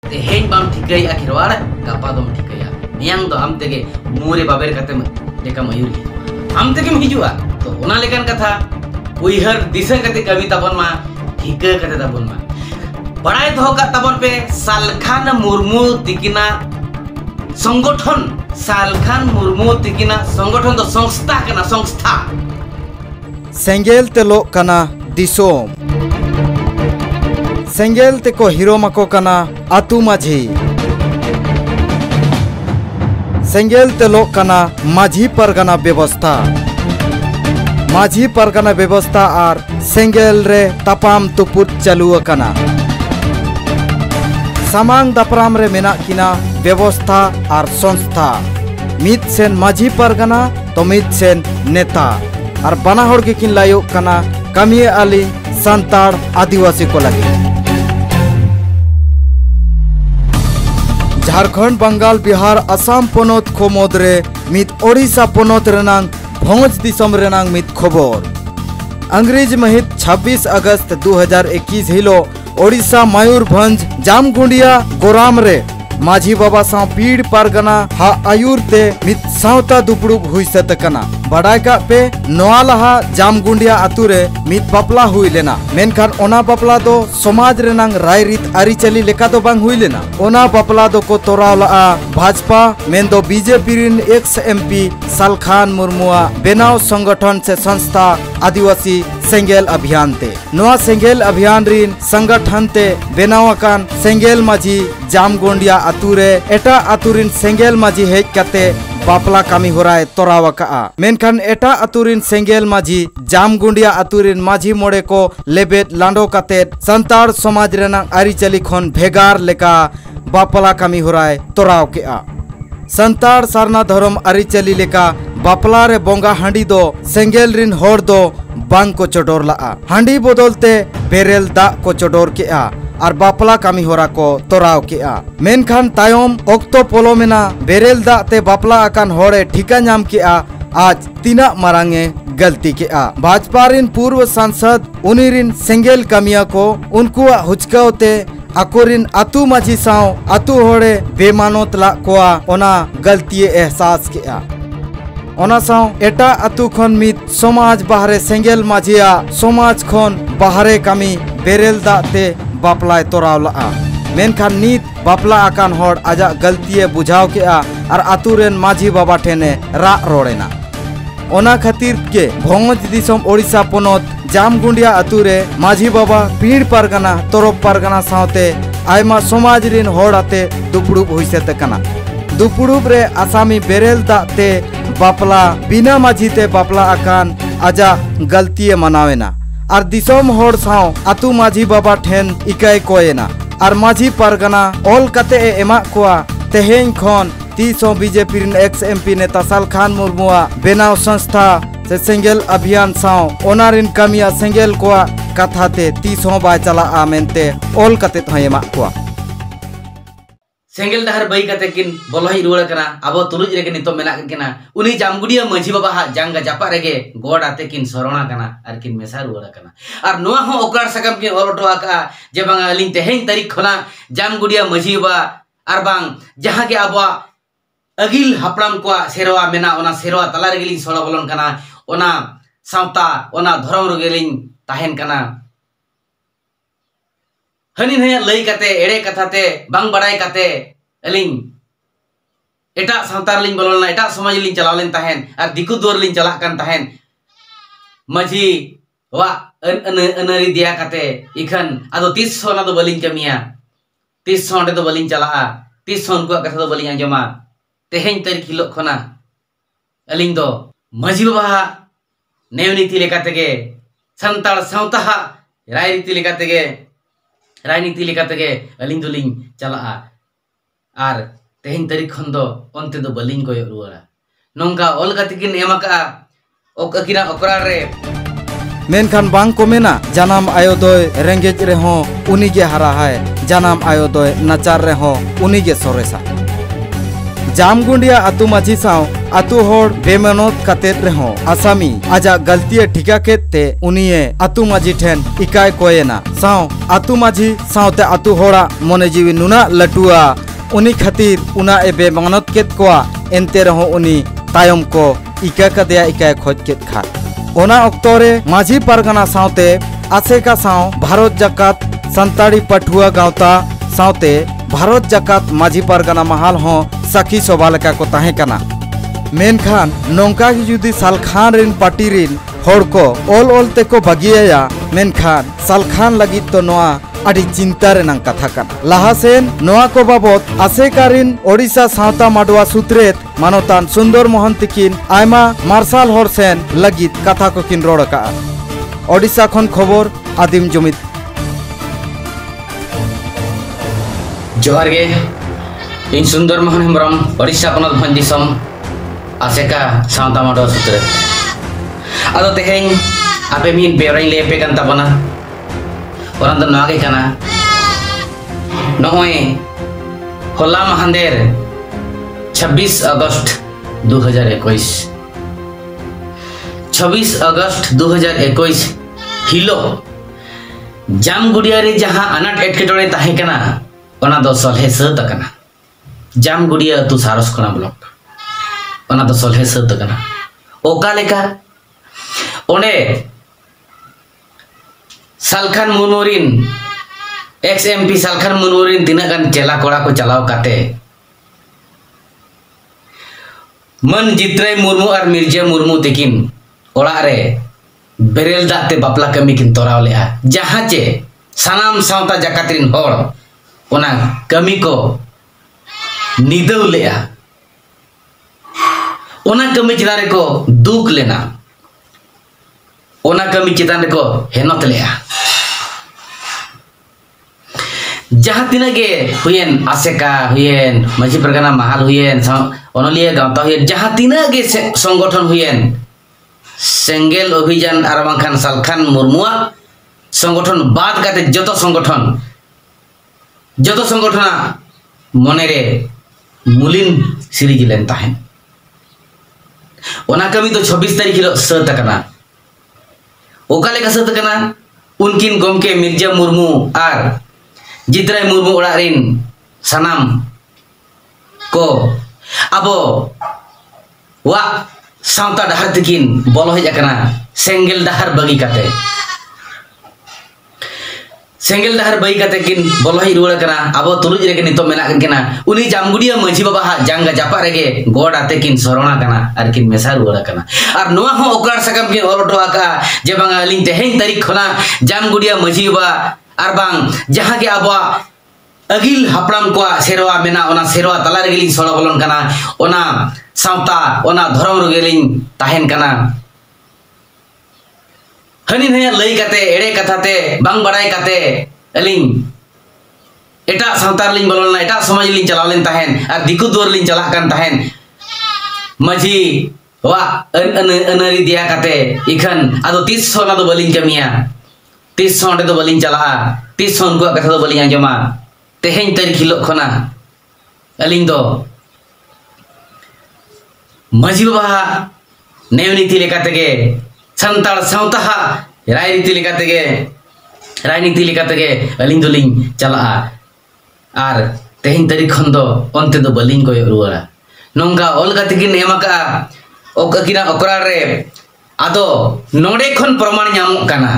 तेहें balm ठिकैया Khirwar गापा दम ठिकैया मियांग दो आम तेगे मुरे बाबेर कते लेका मयूर हिजुआ आम तेगे हिजुआ तो ओना लेकान कथा उइहर दिशा कते कवि ताबन मा ठिका कते ताबन मा बड़ाई दो का ताबन पे सालखान मुर्मू तिकिना संगठन सालखान मुर्मू तिकिना संगठन दो संस्था कना संस्था सेंगेल तेलो कना दिसोम सेंगेल तेको हिरो मको कना आतु माझी सेंगेल तेलो कना माझी परगना व्यवस्था माझी परगना व्यवस्था आर सेंगेल रे तापाम तुपुत चालू कना सामांग दापराम रे मेना किना व्यवस्था आर संस्था मित सेन माझी परगना तो मित सेन नेता और बना होड़ के किन लायो कना कमी आली संताड़ आदिवासी को लगे झारखंड बंगाल बिहार असम पोनोत खो मोदरे मित ओडिशा पोनोत रेनांग भोज दिसम रेनांग मित खबर अंग्रेज महित 26 अगस्त 2021 हिलो ओडिशा मयूरभंज जामगुंडिया गोराम रे माझी बाबा सा पीड़ पारगना हा आयुर ते मित सावता दुपड़ुब हुई सतकना बड़ाई का पे नोआ लहा जामगुंडिया आतुरे मित बापला हुई लेना मेनखान ओना बापला दो समाज रेनांग राय रीत आरिचली लेका दो बांग हुई लेना ओना बापला दो को तोराव ला भाजपा मेन दो बीजेपी रिन एक्स एमपी सालखान मुर्मुआ बेनाव संगठन से संस्था आदिवासी सेंगेल अभियान ते नोआ सेंगेल अभियान रिन संगठन ते बेनाव अकान सेंगेल माझी जामगुंडिया आतुरे एटा आतुरिन सेंगेल माझी हेज कते बापला कामी होराय तोरावका मेनखान एटा आतुरिन सेंगेल माझी जामगुंडिया आतुरिन माझी मोड़े को लेबेद लांडो कते संताड़ समाज रेना आरिचली खन भेगार लेका बापला कामी होराय तोराव के संताड़ सारना धर्म आरिचली लेका बापला रे बोंगा हांडी दो सेंगेल रिन होड़ दो बांग को चोडोर ला हांडी बदलते बेरेल दा को चोडोर के और बापला कामी होरा को तोराव के मेनखान तायम ओक्तो पोलो मेना बेरेल दा ते बापला आकान होड़े ठिका नाम के आज तीना मारांगे गलती के भाजपा रिन पूर्व सांसद उनिरिन सेंगेल कामिया को उनको हुचकावते अकोरिन आतु माझी साव आतु होड़े बेमानोत ला कोआ ओना गलती एहसास के ओना साव एटा आतु खन मित समाज बाहरे सेंगेल माझिया समाज खन बाहरे कामी बेरेल दा ते बापलाय तोराव ला मेनखान नीत बापला आकान होड़ आजा गलती बुझाव के और आतुरेन माझी बाबा ठेने रा रोड़ेना ओना खातिर के भोंगज दिसम ओडिशा पोनोत जामगुंडिया आतुरे माझी बाबा पीड़ पारगना तोरप पारगना सावते आयमा समाज रिन होड़ आते दुपड़ुब हुई से तकना दुपड़ुब रे आसामी बेरेल दा ते बापला बिना माझी ते बापला आकान आजा गलती मनावेना और दिसोम होड़ साव आतु माझी बाबा ठेन इकाय कोयना और माझी परगना ऑल कते एमा कोआ तेहें खन 30 बीजेपी रिन एक्स एमपी नेता सालखान मुर्मुआ बेनाव संस्था से सेंगेल अभियान साव ओनारिन कामिया सेंगेल कोआ कथा ते 30 बाय चला मेनते ऑल कते तो एमा कोआ सेंगेल डहर बई कते किन बोलही रुवाड़ कना अब तुरुज रेगे नितो मेना किना उनी जामगुडिया माझी बाबा हा जांगा जापा रेगे गोड आते किन सरोणा कना आर किन मेसा रुवाड़ कना आर नोआ हो ओकार सकम किन ओलटो आका जे बांगा अलिन तेहें तारीख खना जामगुडिया माझी बाबा आर बांग जहां के आबा अगिल हापड़ाम को सेरवा मेना ओना सेरवा तला रेगेलिन सोला बोलन कना ओना सावता ओना धर्म रेगेलिन ताहेन कना हनी ने लई कते एड़े कथाते बांग बड़ाई कते अलिंग एटा सावतार लिंग बोलना एटा समाज लिंग चलावलेन ताहेन और दिकु दोर लिंग चला कन ताहेन माझी वा अनरी दिया कते इखन आदो 30 सोना दो बलिंग कमिया 30 सोंडे दो बलिंग चला 30 सोन को कथा दो बलिंग आंजमा तेहें तारीख हिलो खना अलिंग दो माझी बाबा नेवनीति लेकाते गे संताड़ सावता रायनीति लेकाते गे राजनीति लेकाते गे अलिंग दुलिंग चला आर तेहें तारीख खन दो ओनते दो बलिंग को रुवाड़ा नोंगा ऑल गतिकिन एमाका ओककिना ओकरा रे मेनखान बांग को मेना जनाम आयो दोय रेंगेज रे हो उनी गे हरा है जनाम आयो दोय नचार रे हो उनी गे सोरेसा जामगुंडिया आतु माझी साव आतु होड़ बेमनोत कतेत रहो आसामी आजा गलती ठिका केते उनिये आतु माझी ठेन इकाय कोयना साव आतु माझी सावते आतु होड़ा मने जीवी नुना लटुआ उनी खातिर उना ए बेमनोत केत कोआ एनते रहो उनी तायम को इका कदेया इकाय खोज केत खा ओना अक्तोरे माझी परगना सावते आसेका साव भारत जाकात संताड़ी पठुआ गावता सावते भारत जाकात माझी परगना महाल हो साखी सभा लेका को ताहे कना मेनखान नोंका की जुदी सालखान रिन पार्टी रिन होड़ को ओल तेको बगिया मेनखान सालखान लगी तो नोआ अड़ी चिंता रेनांग कथा कना लाहासेन नोआ को बाबत आसेकारिन ओडिशा सावता माडवा सुत्रेत मानोतान सुंदर मोहन तिकिन आयमा मार्शल होड़ सेन लगित कथा को किन रोड़ का ओडिशा खन खबर आदिम जुमित जोहार गे इन सुंदर मोहन हेम्ब्रम ओडिशा पनत भंज दिसम आसेका सावता माडवा सुत्रेत आदो तेहें आपे मीन बेवराई ले पे कान ताबना orang tuh nage kana nohoi hola mahander 26 Agust 2021 26 Agust 2021 hilo जामगुड़िया रे जहाँ अनाट एटकेटोड़े ताहे कना ओना दो सलहे सत कना जामगुड़िया तु सारस खना ब्लॉक ओना दो सलहे सत कना ओका लेका ओने सालखान मुनुरिन एक्स एमपी सालखान मुनुरिन तीना गान चेला कोड़ा को चलाव काते मन जित्रे मुर्मू और मिर्जा मुर्मू तेकिन ओड़ा रे बेरेल दाते बापला कमी किन तोराव लेआ जहाँ चे सानाम सावता जाकातरिन होड़ ओना कमी को निदव लेआ ओना कमी चितान को दुख लेना ओना कमी चितान को हेनत लेआ जहाँ तीना गे हुयेन आसेका हुयेन माझी परगना महाल हुयेन ओनलिया गावता हुयेन जहाँ तीना गे संगठन हुयेन सेंगेल अभियान आर बांखान सालखान मुर्मुआ संगठन बाद काते जतो संगठना मनेरे मुलिन सिरिज लेन ताहेन ओना कमी तो 26 तारीख हिलो सत कना ओका लेका सत कना उनकिन गमके मिर्जा मुर्मू आर जित्रा मुर्मू ओड़ा रिन सानाम को अबो वा सावता डहार तकिन बोलो हेज अकना सेंगेल डहार बगी काते किन बोलो हेज रुवाड़ कना अबो तुलुज रेगे नितो मेना कना उनी जामगुड़िया माझी बाबा हा जांगा जापा रेगे गोड़ आते किन सरोना कना आर किन मेसा रुवाड़ कना आर नोआ हो ओकार सकम किन ओरटो आका जे बांगा लिन तेहें तारीख खना जामगुड़िया माझी बाबा आर बांग जहाँ के आबा अगिल हापड़ाम को सेरवा मेना ओना सेरवा तला रेगेलिन सोड़ा बोलन कना ओना सावता ओना धर्म रेगेलिन ताहेन कना हनी ने लई काते एड़े कथाते बांग बड़ाई काते अलिन एटा सावतार लिन बोलना एटा समाज लिन चलालेन ताहेन आर दिकु दुवर लिन चला कान ताहेन माझी वा अनरी दिया काते इखन आदो 30 सोना दो बलिन कमिया 30 सोंडे दो बलिन चला 30 सोन को कथा दो बलिन आंजमा तेहें तारीख हिलो खना अलिन दो माझी बाबा नेवनीति लेका तेगे संताल सावता राजनीति लेका तेगे अलिन दो लिन चला आर तेहें तारीख खन दो ओनते दो बलिन को रुवाड़ा नोंगा ओलगा तेकिन एमाका ओकाकिना ओकरा रे आदो नोडे खन प्रमाण ᱧᱟᱢᱚᱜ ᱠᱟᱱᱟ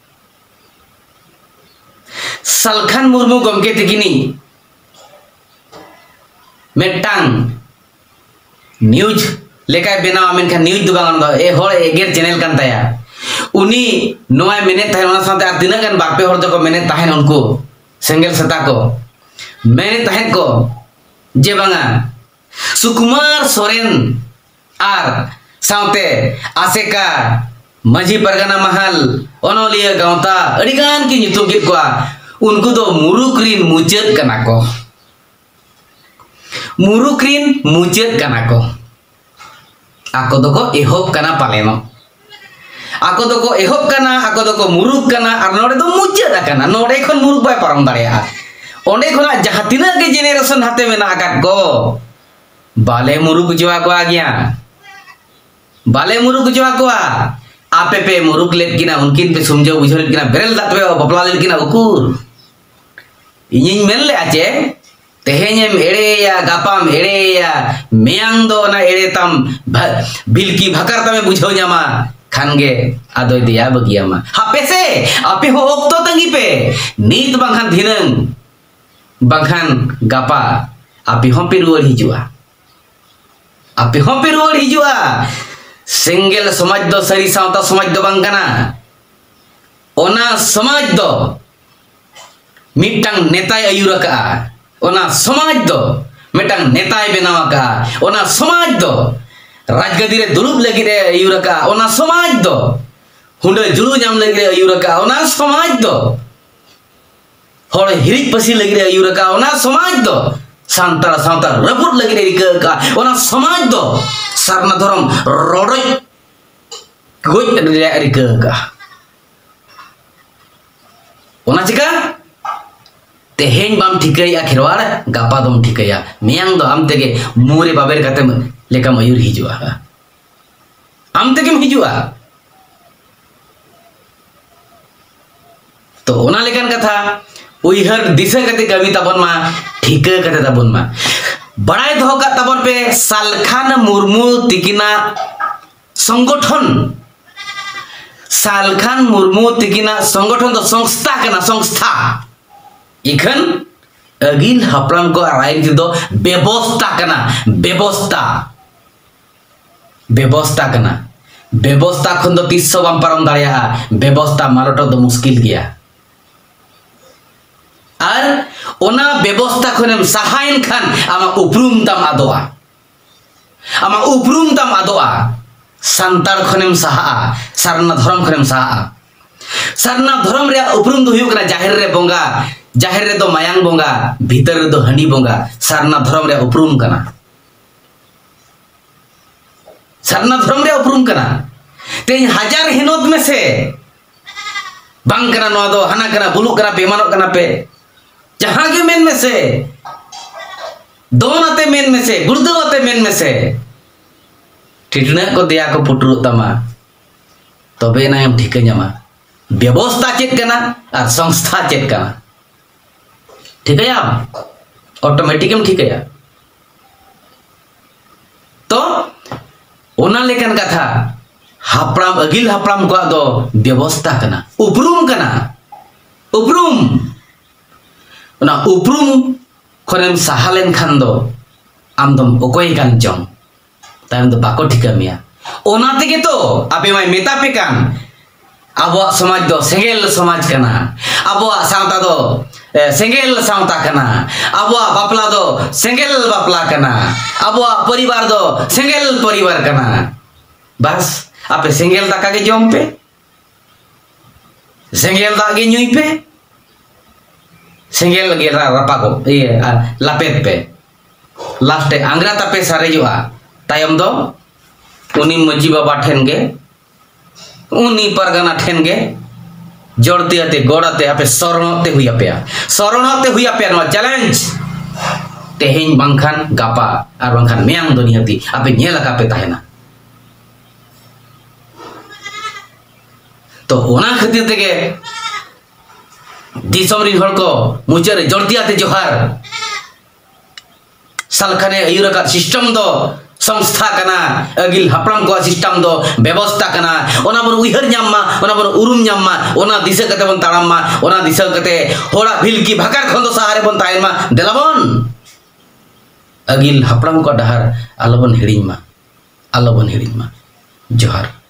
सालखान मुर्मू गमके तकिनी मेटांग न्यूज लेका बेनावा मेनखान न्यूज दो बांग दो ए होड़ एगेर चैनल कान ताया उनी नोय मेने ताहेन ओना साथे आर तिना गान बारपे होड़ दो मेने ताहेन उनको सेंगेल सता को मेने ताहेन को जे बांगा सुकुमार सोरेन आर सावते आसेका माझी परगना महल ओनोलिया गावता अड़ीगान की नितुम कित को उनको दो मुरुक्रीन मुचत कना को आको दो को एहोब कना पालेनो आको दो को एहोब कना आको दो को मुरुक कना और नोडे दो मुचत कना नोडे खन मुरुक बाय पारम दाड़ेया ओंडे खना जहां तिना के जेनेरेशन हाते मेना आकात को बाले मुरुक जवा को आ गया, बाले मुरुक जवा को आपे पे मुरुक लेट किना उनकिन पे समझो बुझो लेट किना बेरल दात पे बपला लेट किना उकुर इᱧ मेन ले आचे तेहेñem एड़े या गापाम एड़े या मेयांग दो ना एड़े तम बिलकी भकर तमे बुझो ᱧᱟᱢᱟ खानगे आदोय दिया बगिया मा हापे से आपे हो ओक्तो तंगी पे नीत बांखान धिनंग बांखान गापा आपे हो पे रुवार हिजुआ, आपे हो पे रुवार हिजुआ। सेंगेल समाज दो सरी सावता समाज दो बांग कना, ओना समाज दो मिटंग नेताय आयुर का, ओना समाज दो मिटंग नेताय बेनाव का, ओना समाज दो राजगदी रे दुलुब लगी रे आयुर का, ओना समाज दो हुंडे जुलू जाम लगी रे आयुर का, ओना समाज दो होड़ हिरिक पसी लगी रे आयुर का, ओना समाज दो सांतार सांतार रपुट लगी रे रिका का, ओना समाज दो सारना धर्म रोडोय गोज रे रिका का। ओना चिका तेहेñ बाम ठिकैया खेरवाड़ गापा दम ठिकैया मेयांग दो आम तेगे मोरे बाबेर काते लेका मयूर हिजुआ, आम तेगेम हिजुआ। तो ओना लेकान कथा उइहर दिशा कते कवि ताबन मा ठिका कते ताबन मा बड़ाई दो का ताबन पे सालखान मुर्मू तिकिना संगठन, सालखान मुर्मू तिकिना संगठन तो संस्था कना, संस्था इखन अगिल हपलाम को राय दो व्यवस्था कना, व्यवस्था व्यवस्था कना, व्यवस्था खन दो 300 बाम पारम दाड़िया, व्यवस्था मालटो दो मुश्किल गया। और ओना व्यवस्था खनेम सहायन खान आमा उपरूम तम आदोआ, आमा उपरूम तम आदोआ। संतार खनेम सहा, सारना धर्म खनेम सहा, सारना धर्म रे उपरूम दो हुयु कना जाहिर रे बोंगा, जाहिर रे दो मायांग बोंगा, भीतर रे दो हंडी बोंगा, सारना धर्म रे उपरूम कना, सारना धर्म रे उपरूम कना। तेज हजार हिनोत में से बांग कना नवा दो हना कना बुलु कना पे मानो कना पे जहां के मेन में से दोन आते मेन में से गुर्दो आते मेन में से ठिठना को दिया को पुटरू तमा तबे ना हम ठीक ᱧᱟᱢᱟ। व्यवस्था चेक कना और संस्था चेक कना, ठीक है आप ऑटोमेटिक हम ठीक है। तो ओना लेकन कथा हापड़ाम अगिल हापड़ाम को दो व्यवस्था कना, उपरूम कना, उपरूम ओना उपरूम खनेम सहालेन खान दो आमदम ओकोय कान चों तायम दो बाको ठिका मिया। ओना तेगे तो आपे माय मेता पे कान आबो समाज दो सेंगेल समाज कना, आबो सावता दो सेंगेल सावता कना, आबो बापला दो सेंगेल बापला कना, आबो परिवार दो सेंगेल परिवार कना। बस आपे सेंगेल दाका के जम पे, सेंगेल दा के ᱧᱩᱭ पे, सेंगेल गे रपा को ये लापेट पे लास्टे आंग्रा तापे सारेजुआ तायम दो उनी मजी बाबा ठेन गे उनी परगना ठेन गे जोड़ते आते गोड़ाते आपे सरणते हुई आपया, सरणते हुई आपया नवा चैलेंज तेहेñ बांखान गापा और बांखान मेयांग दुनियाती आपे ñेल कापे ताहेना। तो ओना खातिर तेगे दिसम रिन हर को मुचर जोड़ती आते जोहार सालखाने आयुर का सिस्टम दो संस्था कना, अगिल हापड़ाम को सिस्टम दो व्यवस्था कना। ओना बन उइहर ᱧᱟᱢ ओना बन उरुम ᱧᱟᱢ ओना दिशा कते बन ताड़ाम ओना दिशा कते होड़ा भिलकी भाकार खन दो सहारे बन तायन देलाबन अगिल हापड़ाम को डहार आलोबन हिड़िñ मा, आलोबन हिड़िñ मा। जोहार।